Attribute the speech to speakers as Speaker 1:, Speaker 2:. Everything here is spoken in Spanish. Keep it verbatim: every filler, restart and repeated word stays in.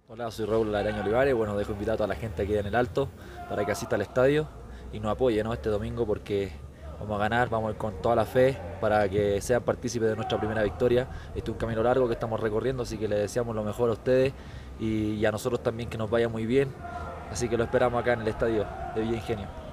Speaker 1: Hola, soy Raúl Araño Olivares. Bueno, dejo invitado a toda la gente aquí en el Alto para que asista al estadio y nos apoye, ¿no?, este domingo porque vamos a ganar, vamos a ir con toda la fe para que sean partícipes de nuestra primera victoria. Este es un camino largo que estamos recorriendo, así que les deseamos lo mejor a ustedes y, y a nosotros también que nos vaya muy bien. Así que lo esperamos acá en el estadio de Villa Ingenio.